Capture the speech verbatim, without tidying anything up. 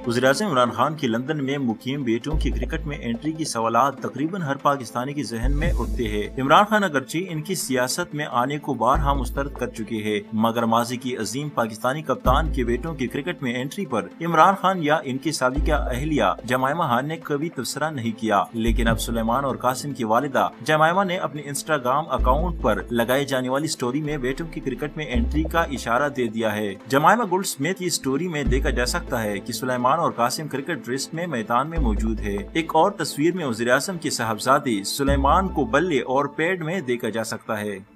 वज़ीर-ए-आज़म इमरान खान की लंदन में मुकीम बेटों की क्रिकेट में एंट्री की सवालात तकरीबन हर पाकिस्तानी के जहन में उठते हैं। इमरान खान अगरचे इनकी सियासत में आने को बारहा मुस्तरद कर चुके हैं, मगर माजी की अजीम पाकिस्तानी कप्तान के बेटों की क्रिकेट में एंट्री पर इमरान खान या इनकी साबिका अहलिया जमाइमा खान ने कभी तबसरा नहीं किया। लेकिन अब सुलेमान और कासिम की वालिदा जमाइमा ने अपने इंस्टाग्राम अकाउंट पर लगाई जाने वाली स्टोरी में बेटों की क्रिकेट में एंट्री का इशारा दे दिया है। जमाइमा गोल्डस्मिथ की स्टोरी में देखा जा सकता है कि सुलेमान और कासिम क्रिकेट ड्रेस में मैदान में मौजूद है। एक और तस्वीर में वज़ीर-ए-आज़म के साहबजादे सुलेमान को बल्ले और पैड में देखा जा सकता है।